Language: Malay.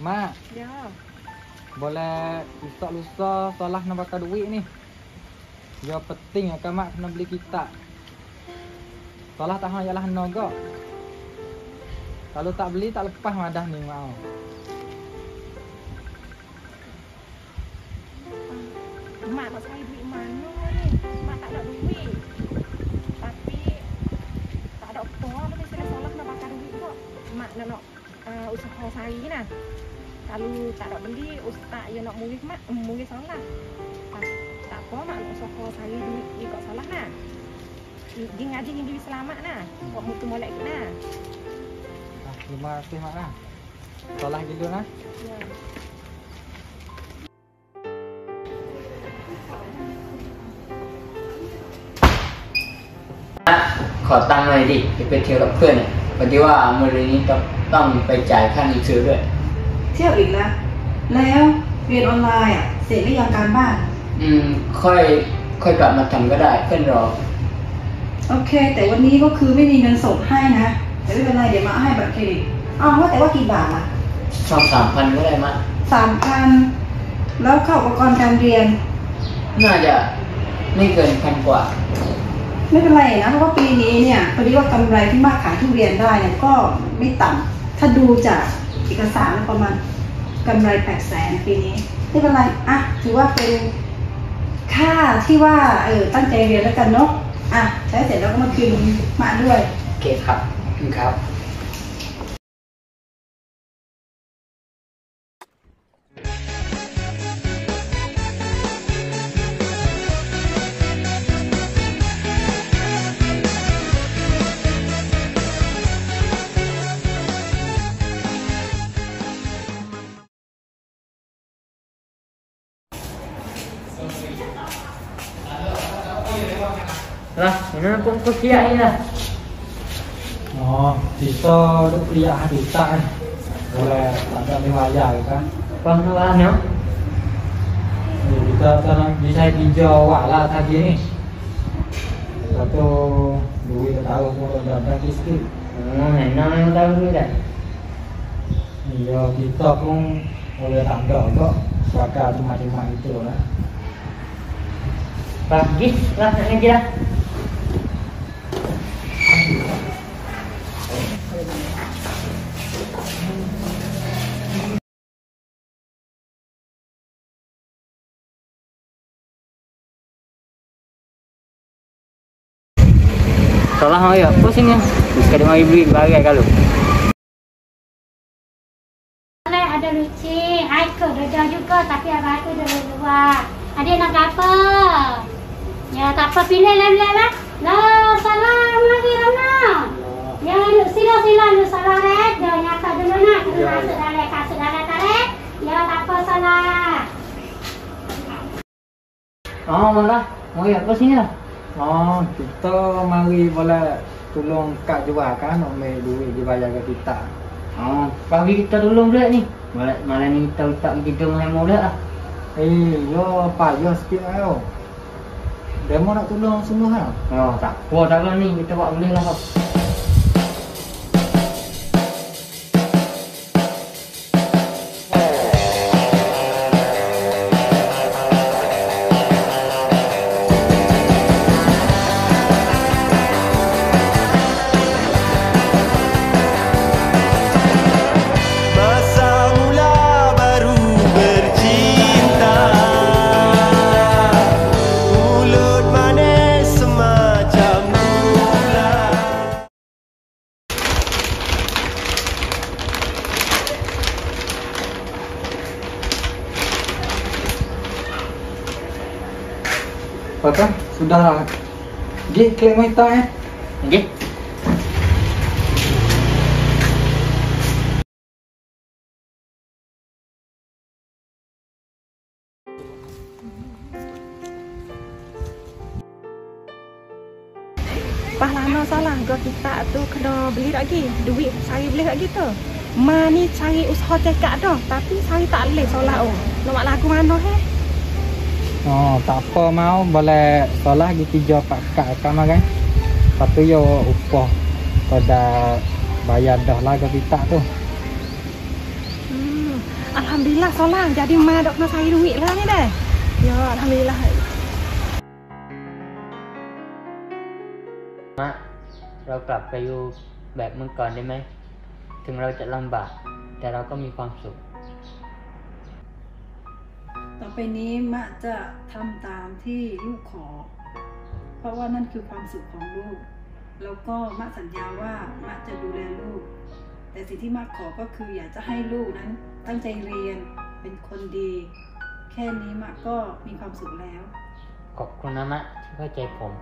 Mak, Ya. boleh lusa-lusa solah nak bakar duit ni. Ya penting akan mak kena beli kitab. Solah tak hang ialah naga. Kalau tak beli tak lepas madah ni mau. Mak nak cari duit mana ni? Mak tak ada duit. Tapi tak ada apa. Nanti saya solat nak bakar duit kok. Mak nak usaha saya nah. Kalau tak ada beli, ustaz yang nak murid mak, murid solat. Tak apa mak nak usaha saya duit ikut solat nah. Dia ngaji Hindu selamat nah. Buat mutu molek nah. Terima kasih mak lah. Solah gitu nah. Ya. ขอตังค์หน่อยดิจะไปเที่ยวกับเพื่อนพอดีว่ามื้อนี้ต้องไปจ่ายค่าหนังสือด้วยเที่ยวอีกแล้วแล้วเรียนออนไลน์เสร็จหรือยังการบ้านค่อยกลับมาทำก็ได้เพื่อนรอโอเคแต่วันนี้ก็คือไม่มีเงินสดให้นะแต่ไม่เป็นไรเดี๋ยวมาให้บัตรเครดิตว่าแต่ว่ากี่บาทล่ะ 3,000 ก็ได้มั้ย 3,000แล้วค่าอุปกรณ์การเรียนน่าจะไม่เกิน1,000 กว่าไม่เป็นไรนะเพราะว่าปีนี้เนี่ยพอดีว่ากำไรที่มากขายทุเรียนได้เนี่ยก็ไม่ต่ำถ้าดูจากเอกสารแล้วประมาณกำไร800,000ปีนี้ไม่เป็นไรถือว่าเป็นค่าที่ว่าตั้งใจเรียนแล้วกันเนาะใช้เสร็จแล้วก็มาคืนมาด้วยโอเคครับขอบคุณครับ Lah, mana pun kau siap ni lah. Oh, kita duk kuliah kita kan. Boleh tak ada riwayat kan. Bang nak ni. Kita sekarang bisa hijau lah tadi ni. Satu duit tahu pun dah sikit. Enak yang tahu dulu dah. Ya kita pun boleh tak ada kok. Bakal cuma-cuma itu lah. Pagi lah nak ngaji dah. Salah mai apa sini? Sekali mai beli bagai kalau. Ada luci, Haikal dah juga tapi abang tu dah luar. Ada nak apa? Ya tak apa pilih lah. Lah salam lagi Rana. Ya sila lu salah rek. Dah nyata dulu nak. Kena kasut dalam tarik. Ya tak apa salah. Lah. Mau apa sini lah? Kita mari boleh tolong kak jual kan ambil duit dibayar ke kita. Pagi kita tolong pula ni. Malam ni kita menghemo pula lah. Yo payah sikit ayo. Demo nak tolong semua ha. Tak. Tak lah ni kita buat boleh lah. Apakah? Sudahlah. Pergi klaim kita Okey. Pahlana salah ke kita tu kena beli lagi. Duit saya beli lagi tu. Ma ni cari usaha cekak dah. Tapi saya tak boleh solat Nak lagu mana tak apa mau boleh solah gitu jo pakai kamar kan. Lepas tu yo upah pada bayar dah lah ke kita tu. Alhamdulillah solang jadi ma dok na saya duit lah ni deh. Ya alhamdulillah. Mak, เรากลับไปอยู่แบบเมื่อก่อนได้ไหม ถึงเราจะลำบากแต่เราก็มีความสุขต่อไปนี้มะจะทำตามที่ลูกขอ เพราะว่านั่นคือความสุขของลูก แล้วก็มะสัญญาว่ามะจะดูแลลูก แต่สิ่งที่มะขอก็คืออยากจะให้ลูกนั้นตั้งใจเรียนเป็นคนดี แค่นี้มะก็มีความสุขแล้วขอบคุณนะมะที่เข้าใจผม